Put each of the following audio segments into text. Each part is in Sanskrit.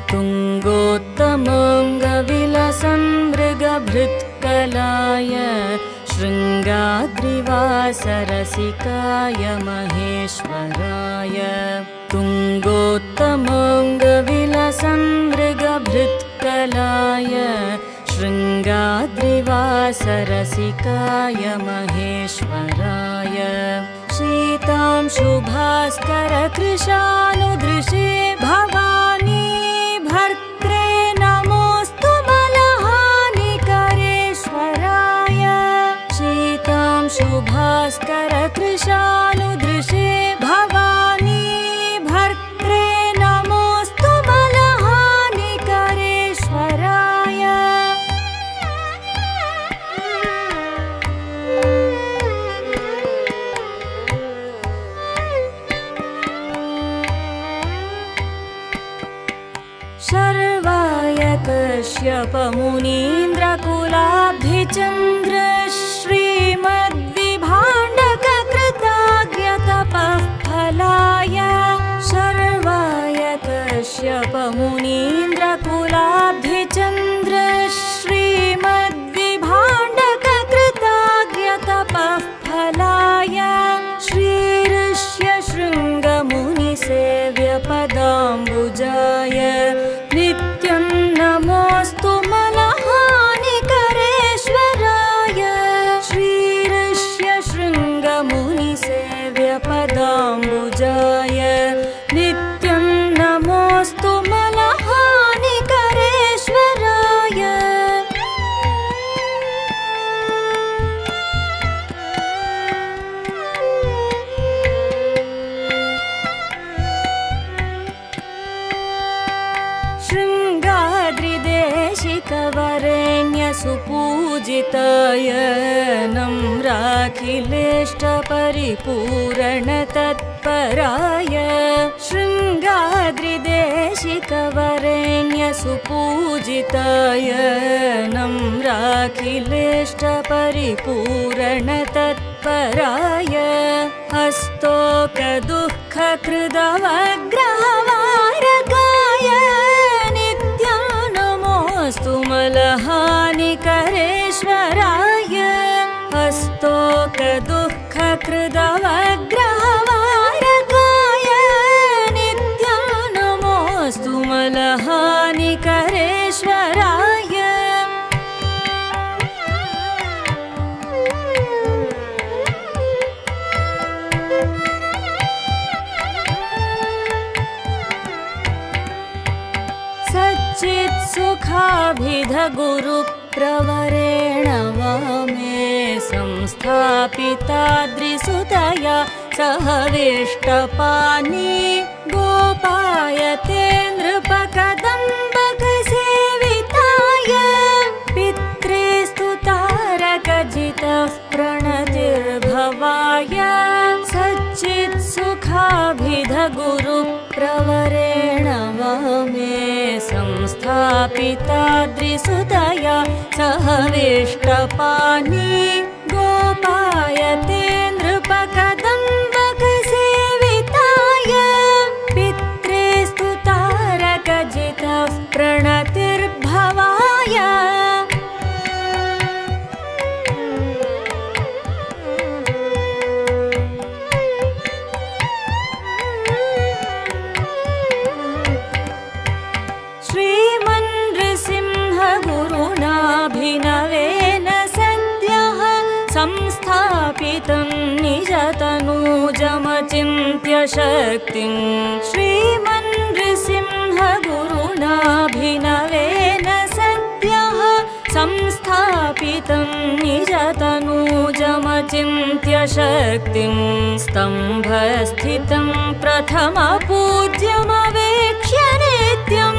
तुङ्गोत्तमङ्गविलसन् मृगभृत्कलाय शृङ्गाद्रिवासरसिकाय महेश्वराय तुङ्गोत्तमङ्गविलसन् मृगभृत्कलाय शृङ्गाद्रिवासरसिकाय महेश्वराय शीतां शुभास्करकृशानुदृशे भवानी भर्त्रे नमोऽस्तु मलहानिकरेश्वराय शीतां शुभास्करकृशानुदृशे भवानी भर्त्रे नमोऽस्तु मलहानिकरेश्वराय शर्वाय कश्यपमुनीन्द्रकुलाब्धिचन्द्र श्रीमद्विभाण्डककृताज्ञतपः फलाय शर्वाय कश्यपमुनीन्द्रकुलाब्धिचन्द्र श्रीमद्विभाण्डककृताज्ञतपः फलाय श्रीऋष्यशृङ्गमुनिसेव्यपदाम्बुजाय नित्यं नमोऽस्तु मलहानिकरेश्वराय श्रीऋष्यशृङ्गमुनिसेव्यपदाम्बुजाय नित्यं नमोऽस्तु मलहानिकरेश्वराय शृङ्गाद्रिदेशिकवरेण्यसुपूजिताय नम्राखिलेष्टपरिपूरणतत्पराय शृङ्गाद्रिदेशिकवरेण्यसुपूजिताय नम्राखिलेष्टपरिपूरणतत्पराय हस्तोकदुःखकृदवग्रहवारकाय नित्यं नमोऽस्तु मलहानिकरेश्वराय हस्तोकदुःखकृदवग्रहवारकाय नित्यं नमोऽस्तु मलहानिकरेश्वराय सच्चित्सुखाभिधगुरुप्रवरेण वामे संस्थापिताद्रिसुतया सहविष्टपानि गोपायते नृपकदम्बकसेविताय पित्रे स्तुतारकजितः प्रणतिर्भवाय सच्चित्सुखाभिधगुरुप्रवरेण वामे संस्थापिताद्रिसुतया सहविष्टपानि गोपायते नृपकदम्बकसेविताय पित्रे स्तुतारकजितः प्रणतिर्भवाय श्रीमन्नृसिंहगुरुणाभिनवेन सद्यः संस्थापितं निजतनूजमचिन्त्य शक्तिं श्रीमन्नृसिंहगुरुणाभिनवेन सद्यः संस्थापितं निजतनूजमचिन्त्य शक्तिं स्तम्भस्थितं प्रथमपूज्यमवेक्ष्य नित्यं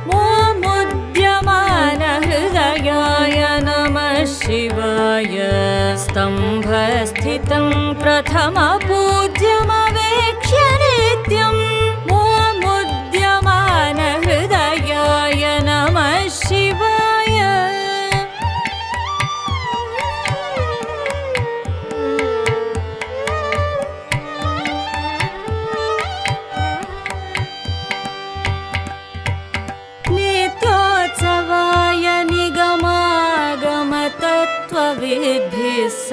हृदयाय नमः शिवाय स्तम्भस्थितं प्रथमपूज्यमवेक्ष्य नित्यं मोमुद्यमान हृदयाय नमः शिवाय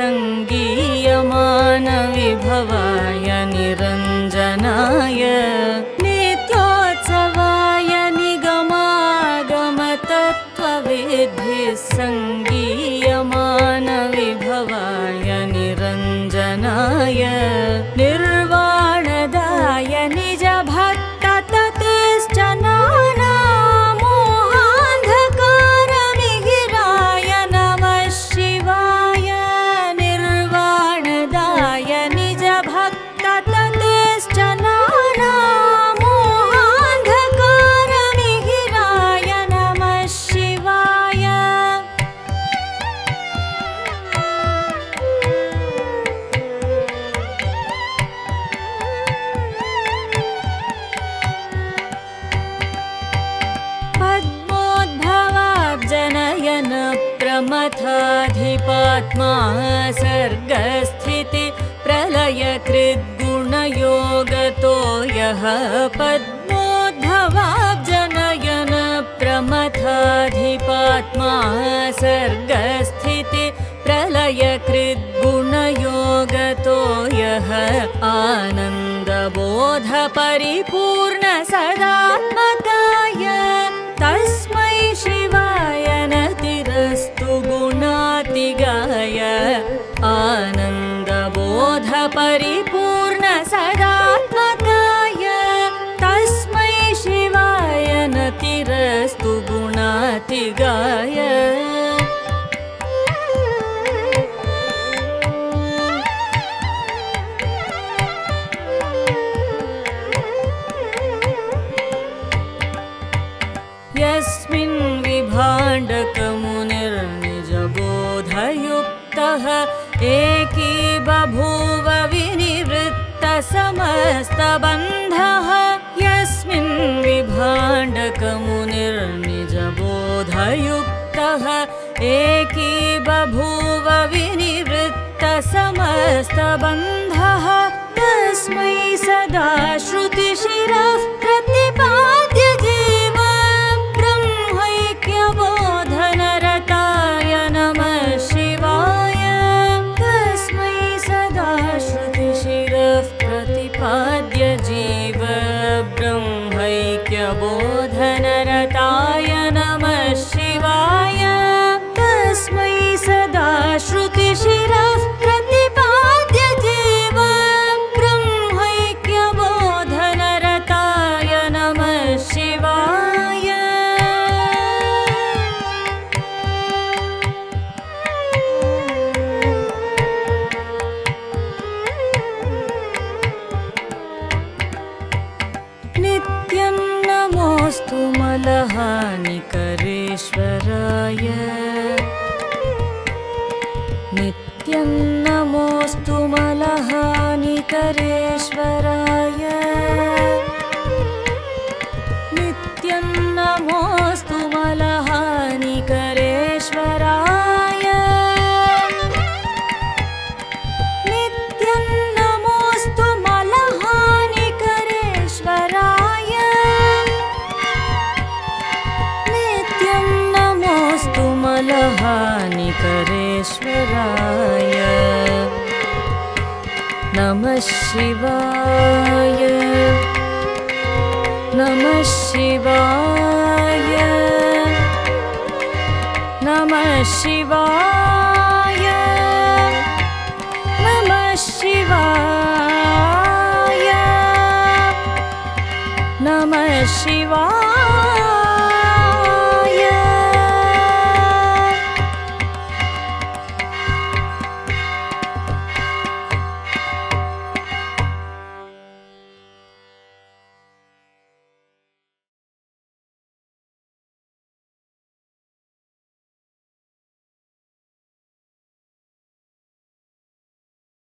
सङ्गीयमान विभवाय निरञ्जनाय नित्योत्सवाय निगमागमतत्त्वविद्भिः सङ्गीयमान विभवाय निरञ्जनाय निर्वाणदाय निजभक्तततिश्च नानामोहान्धकारमिहिराय नमः शिवाय निर्वाणदाय निजभक्तततिश्च नानामोहान्धकारमिहिराय नमः शिवाय पद्मोद्भवाब्जनयन प्रमथाधिपात्मा सर्गस्थिति प्रलयकृद्गुणयोगतो यः पद्मोद्भवाब्जनयन प्रमथाधिपात्मा सर्गस्थिति प्रलयकृद्गुणयोगतो यः आनन्दबोधपरिपूर्ण सदात्मकाय तस्मै शिवाय नतिरस्तु गुणातिगाय आनन्दबोधपरिपूर्ण सदात्मकाय तस्मै शिवाय नतिरस्तु गुणातिगाय यस्मिन् विभाण्डकमुनिर्निजबोधयुक्तः एकी बभूव विनिवृत्तसमस्तबन्धः यस्मिन् विभाण्डकमुनिर्निजबोधयुक्तः एकी बभूव विनिवृत्तसमस्तबन्धः तस्मै सदा श्रुतिशिरः प्रतिपाद्य ब्रह्मैक्यबोधनरताय नमः शिवाय तस्मै सदा श्रुतिशिरः प्रतिपाद्य जीव ब्रह्मैक्यबोधनरताय नमः शिवाय तस्मै सदा श्रुतिशिरः प्रतिपाद्य जीव ब्रह्मैक्यबोधनरताय नमः शिवाय नित्यं नमोऽस्तु मलहानिकरेश्वराय नित्यं नमोऽस्तु मलहानिकरेश्वराय नित्यं नमोऽस्तु मलहानिकरेश्वराय नित्यं नमोऽस्तु मलहानिकरेश्वराय नित्यं नमोऽस्तु मलहानिकरेश्वराय नमः शिवाय नमः शिवाय नमः शिवाय नमः शिवाय नमः शिवाय